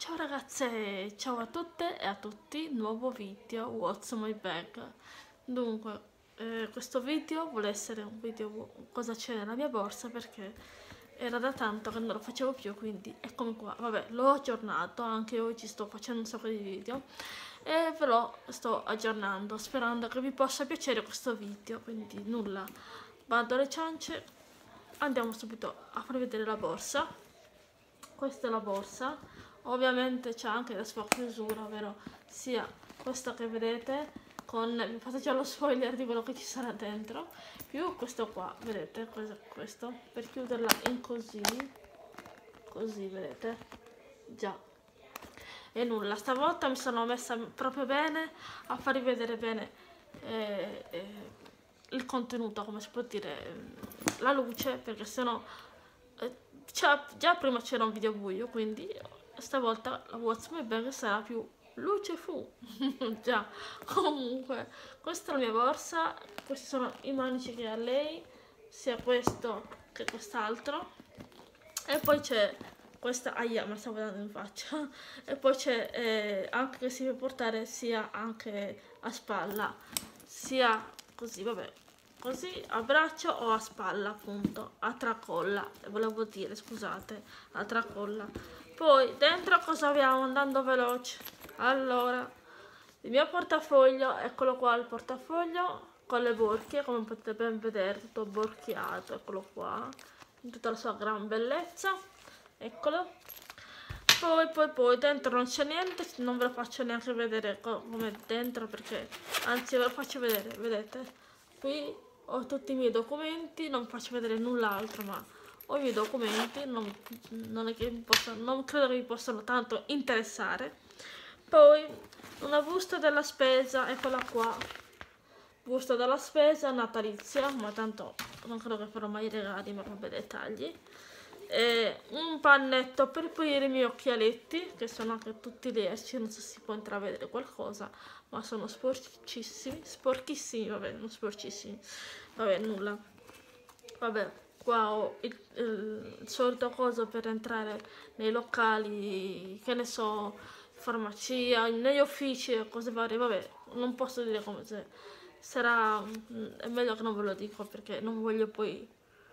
Ciao ragazze, ciao a tutte e a tutti, nuovo video What's My Bag. Dunque, questo video vuole essere un video cosa c'è nella mia borsa perché era da tanto che non lo facevo più, quindi eccomi qua. Vabbè, l'ho aggiornato, anche oggi sto facendo un sacco di video e ve lo sto aggiornando sperando che vi possa piacere questo video, quindi nulla, bando alle ciance, andiamo subito a farvi vedere la borsa. Questa è la borsa, ovviamente c'è anche la sua chiusura, ovvero sia questa che vedete con, vi fate già lo spoiler di quello che ci sarà dentro, più questo qua, vedete, questo, per chiuderla in così, vedete, già. E nulla, stavolta mi sono messa proprio bene a farvi vedere bene il contenuto, come si può dire, la luce, perché sennò già prima c'era un video buio, quindi stavolta la What's My Bag sarà più luce fu. Già, comunque questa è la mia borsa, questi sono i manici che ha lei, sia questo che quest'altro, e poi c'è questa, aia, me la stavo dando in faccia, e poi c'è anche che si può portare sia anche a spalla, sia così, vabbè, così a braccio o a spalla, appunto, a tracolla, volevo dire, scusate, a tracolla. Poi dentro cosa abbiamo, andando veloce? Allora, il mio portafoglio, eccolo qua il portafoglio con le borchie, come potete ben vedere, tutto borchiato, eccolo qua, in tutta la sua gran bellezza, eccolo. Poi dentro non c'è niente, non ve lo faccio neanche vedere come dentro, perché anzi ve lo faccio vedere, vedete? Qui ho tutti i miei documenti, non vi faccio vedere null'altro, ma ho i miei documenti, non è che non credo che vi possano tanto interessare. Poi una busta della spesa, eccola qua, busta della spesa natalizia, ma tanto non credo che farò mai i regali, ma vabbè, dettagli. E un pannetto per pulire i miei occhialetti, che sono anche tutti lerci, non so se si può intravedere qualcosa, ma sono sporchissimi, vabbè, non sporcissimi, vabbè, nulla. Vabbè, qua ho il solito coso per entrare nei locali, che ne so, farmacia, negli uffici e cose varie, vabbè, non posso dire come se sarà, è meglio che non ve lo dico perché non voglio poi,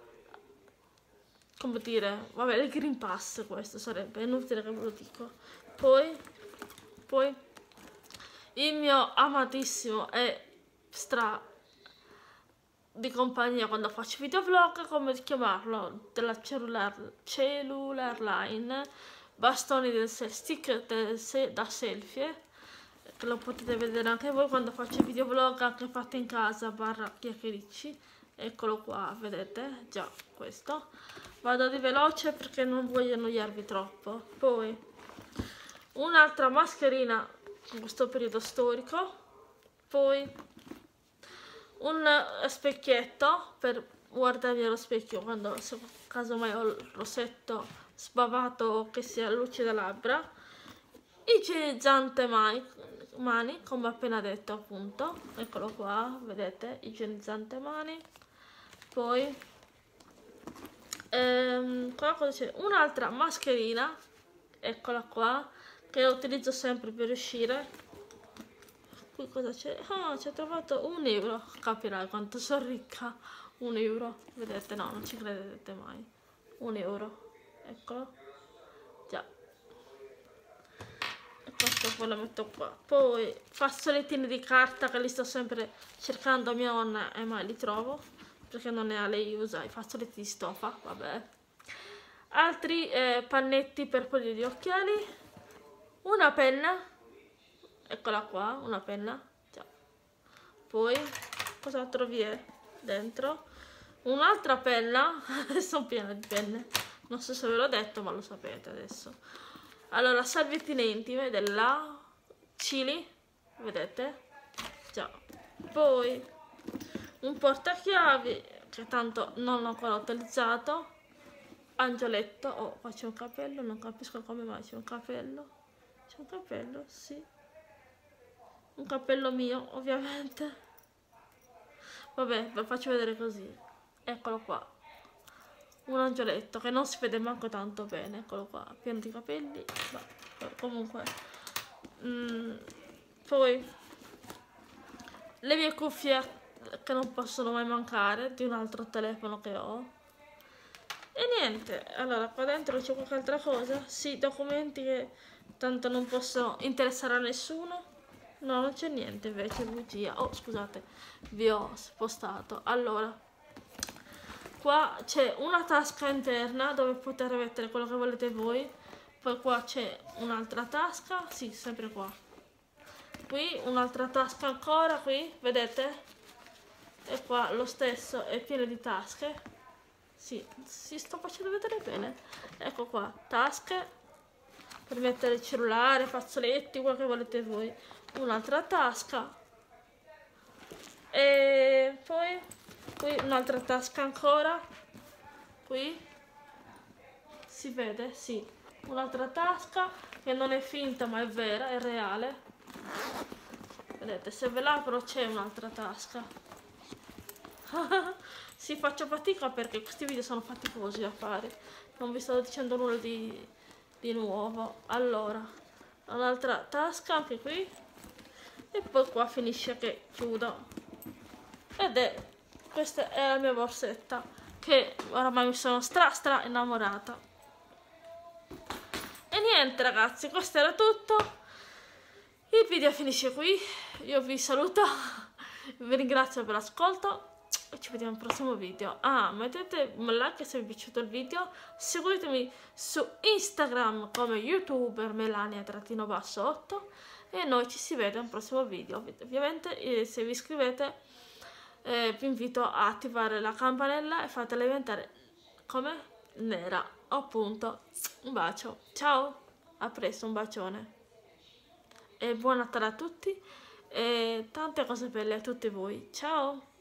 come dire, vabbè, il Green Pass questo sarebbe, è inutile che ve lo dico. Poi il mio amatissimo e stra di compagnia quando faccio videovlog, come chiamarlo, della cellular line, bastoni stick da selfie, che lo potete vedere anche voi quando faccio videovlog anche fatti in casa barra chiacchiericci. Eccolo qua, vedete, già questo. Vado di veloce perché non voglio annoiarvi troppo. Poi un'altra mascherina in questo periodo storico, poi un specchietto per guardarmi allo specchio quando, se casomai ho il rossetto sbavato o che sia luce da labbra, igienizzante mani, come appena detto, appunto, eccolo qua, vedete, igienizzante mani. Poi qua cosa c'è? Un'altra mascherina, eccola qua, che utilizzo sempre per uscire. Qui cosa c'è? Ah, ci ho trovato €1, capirai quanto sono ricca. €1, vedete? No, non ci credete mai. €1, eccolo, già. E questo poi lo metto qua. Poi fazzolettini di carta che li sto sempre cercando a mia nonna e mai li trovo, perché non ne ha, lei usa i fazzoletti di stoffa, vabbè. Altri pannetti per pulire gli occhiali, una penna, eccola qua, una penna, già. Poi cosa trovi dentro? Un'altra penna, sono piena di penne, non so se ve l'ho detto ma lo sapete adesso. Allora, salviettine intime della Chili, vedete? Già. Poi un portachiavi che tanto non l'ho ancora utilizzato, angioletto. Oh, qua c'è un capello, non capisco come mai c'è un capello. C'è un capello, sì, un capello mio ovviamente, vabbè, ve lo faccio vedere così, eccolo qua. un angioletto che non si vede manco tanto bene, eccolo qua, pieno di capelli, comunque. Poi le mie cuffie che non possono mai mancare, di un altro telefono che ho. E niente, allora qua dentro c'è qualche altra cosa? Sì, documenti che tanto non possono interessare a nessuno. No, non c'è niente invece, bugia. Oh, scusate, vi ho spostato. Allora, qua c'è una tasca interna dove poter mettere quello che volete voi. Poi qua c'è un'altra tasca, sì, sempre qua. Qui un'altra tasca ancora, qui, vedete? E qua lo stesso, è pieno di tasche. Sì, si sta facendo vedere bene. Ecco qua, tasche per mettere il cellulare, fazzoletti, quello che volete voi. Un'altra tasca. E poi qui un'altra tasca ancora. Qui si vede? Sì. Un'altra tasca che non è finta ma è vera, è reale. Vedete, se ve l'apro c'è un'altra tasca. Sì, faccio fatica perché questi video sono faticosi da fare. Non vi sto dicendo nulla di nuovo. Allora, un'altra tasca anche qui. E poi qua finisce che chiudo. Questa è la mia borsetta, che oramai mi sono stra innamorata. E niente ragazzi, questo era tutto. Il video finisce qui. Io vi saluto. Vi ringrazio per l'ascolto. E ci vediamo al prossimo video. Mettete un like se vi è piaciuto il video. Seguitemi su Instagram come youtuber Melania_8. E noi ci si vede al prossimo video. Ovviamente se vi iscrivete vi invito a attivare la campanella e fatela diventare come nera. Appunto. Un bacio. Ciao. A presto, un bacione. E buon Natale a tutti. E tante cose belle a tutti voi. Ciao.